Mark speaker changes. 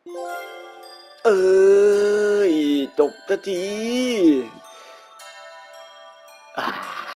Speaker 1: เอ้ยจบสักทีอ่า